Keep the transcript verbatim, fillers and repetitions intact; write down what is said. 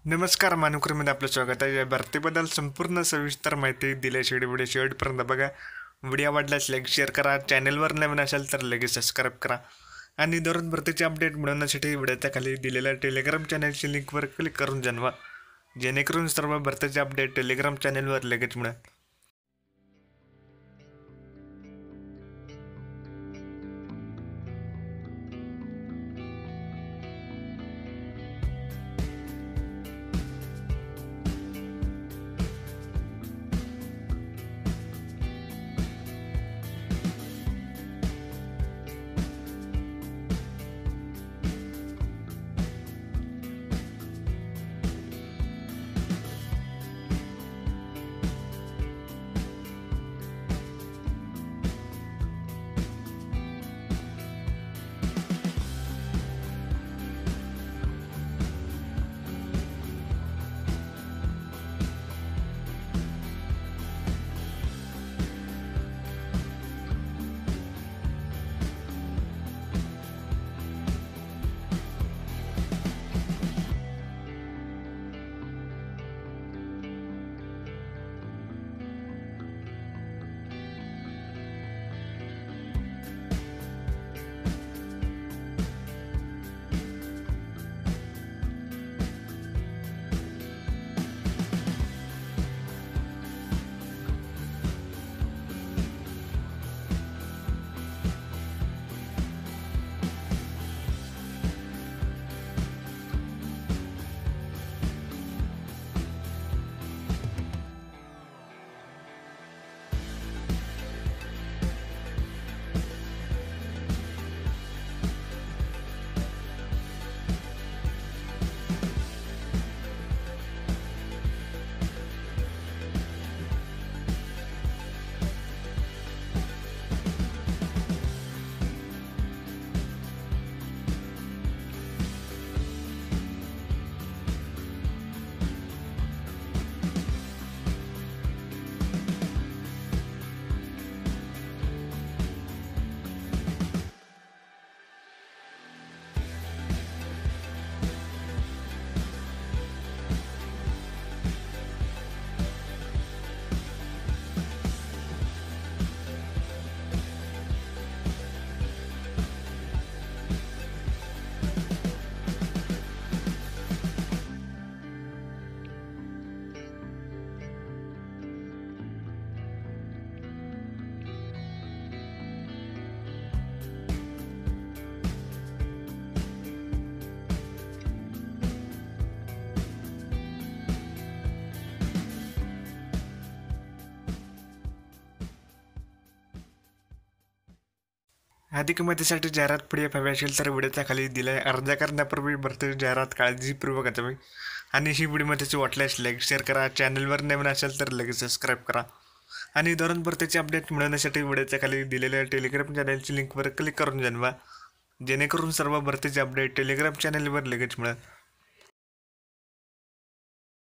नमस्कार नोकरीमध्ये आपलं स्वागत आहे. या भरतीबद्दल संपूर्ण सविस्तर माहिती दिल्याशिवाय व्हिडिओ शेवटपर्यंत बघा. व्हिडिओ आवडल्यास लाईक शेअर करा. चॅनलवर नवीन असेल तर लगेच सबस्क्राईब करा आणि दररोज भरतीचे अपडेट मिळवण्यासाठी व्हिडिओच्या खाली दिलेल्या टेलिग्राम चॅनलची लिंकवर क्लिक करून जाणवा, जेणेकरून सर्व भरतीचे अपडेट टेलिग्राम चॅनलवर लगेच मिळेल. अधिक माहितीसाठी जाहिरात पी एफ हवी असेल तर व्हिडिओच्या खाली दिलाय. अर्ज करण्यापूर्वी भरती जाहिरात काळजीपूर्वक वाचावी आणि ही व्हिडिओ माहितीची वाटल्यास लाईक शेअर करा. चॅनलवर नवीन असेल तर लगेच सबस्क्राईब करा आणि दररोज भरतीचे अपडेट मिळवण्यासाठी व्हिडिओच्या खाली दिलेल्या टेलिग्राम चॅनलची लिंकवर क्लिक करून जाणवा, जेणेकरून सर्व भरतीचे अपडेट टेलिग्राम चॅनलवर लगेच मिळेल.